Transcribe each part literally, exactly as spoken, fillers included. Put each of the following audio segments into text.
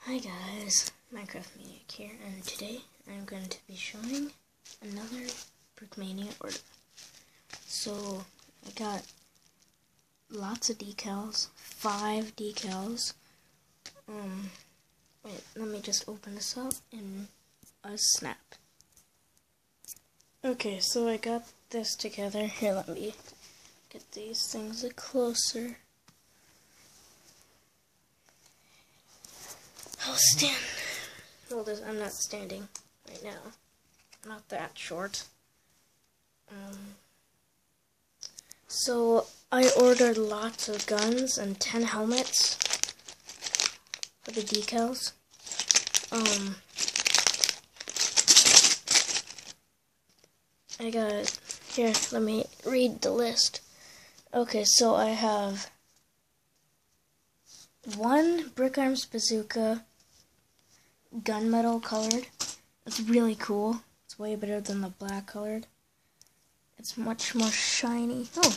Hi guys, Minecraft Maniac here, and today I'm going to be showing another Brickmania order. So, I got lots of decals, five decals. Um, wait, let me just open this up in a snap. Okay, so I got this together. Here, let me get these things a closer. I'll stand. Well, this, I'm not standing right now. I'm not that short. Um, so, I ordered lots of guns and ten helmets for the decals. Um, I got, here, let me read the list. Okay, so I have one Brick Arms Bazooka, gunmetal colored. It's really cool. It's way better than the black colored. It's much more shiny. Oh,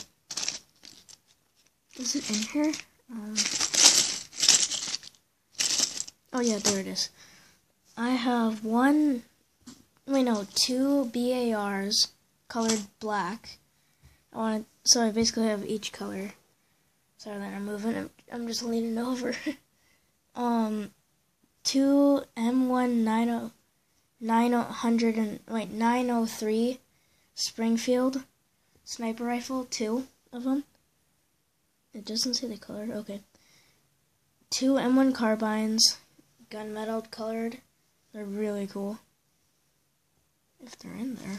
is it in here? Um, oh yeah, there it is. I have one, wait no, two B A Rs colored black. I want so I basically have each color. Sorry that I'm moving. I'm, I'm just leaning over. um. Two M one nine hundred and wait nine oh three Springfield sniper rifle, two of them. It doesn't say the color. Okay. Two M one carbines, gunmetal colored. They're really cool. If they're in there.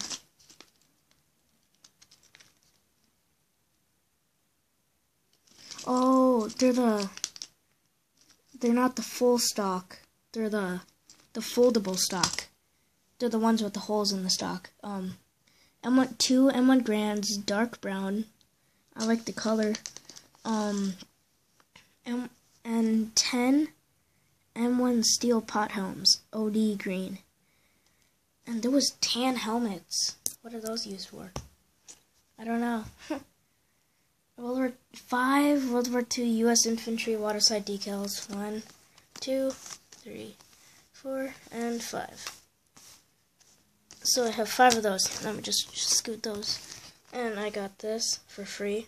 Oh, they're the. They're not the full stock. They're the the foldable stock. They're the ones with the holes in the stock. Um, M one two M one Grands, dark brown. I like the color. Um, M and ten M one steel pot helms, O D green. And there was tan helmets. What are those used for? I don't know. World War Five, World War Two U S Infantry waterside decals. One, two, three, four, and five. So I have five of those. Let me just, just scoot those. And I got this for free.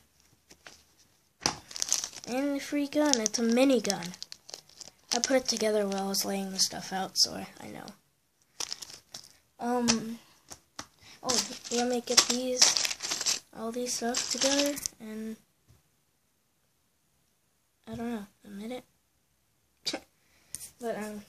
And a free gun. It's a mini gun. I put it together while I was laying the stuff out, so I, I know. Um. Oh, let me get these, all these stuff together, and I don't know, a minute. But, um,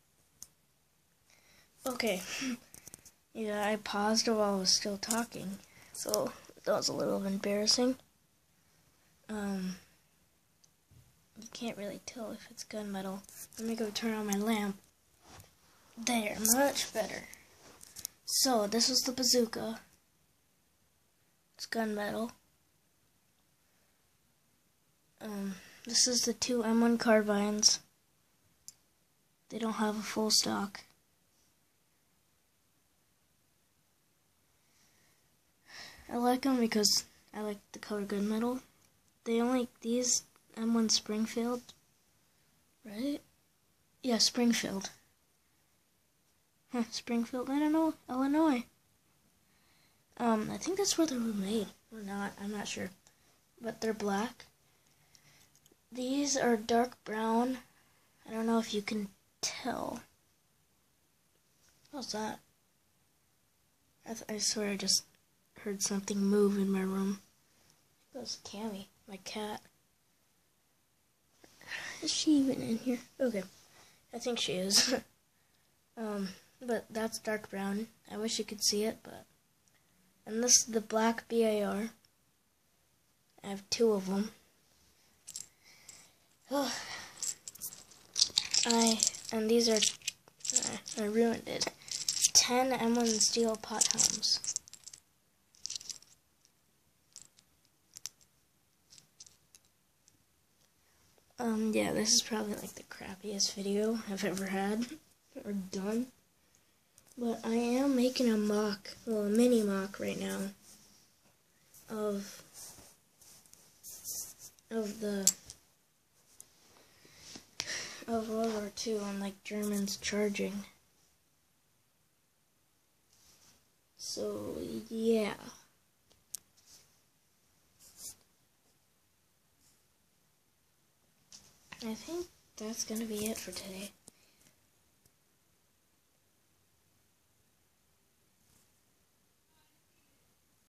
okay. Yeah, I paused while I was still talking, so that was a little embarrassing. Um, you can't really tell if it's gunmetal. Let me go turn on my lamp. There, much better. So, this is the bazooka. It's gunmetal. Um, this is the two M one carbines. They don't have a full stock. I like them because I like the color gunmetal. They only, these M one Springfield, right? Yeah, Springfield. Huh, Springfield, I don't know, Illinois. Um, I think that's where they were made, or not, I'm not sure. But they're black. These are dark brown. I don't know if you can tell. What's that? I, th I swear I just heard something move in my room. That was Cammy, my cat. Is she even in here? Okay, I think she is. um, but that's dark brown. I wish you could see it, but. And this is the black B A R. I have two of them. Oh. I and these are. I, I ruined it. Ten M one steel pot helms. Um, yeah, this is probably like the crappiest video I've ever had or done. But I am making a mock, well, a mini mock right now of of the of World War Two and like Germans charging. So yeah. I think that's gonna be it for today.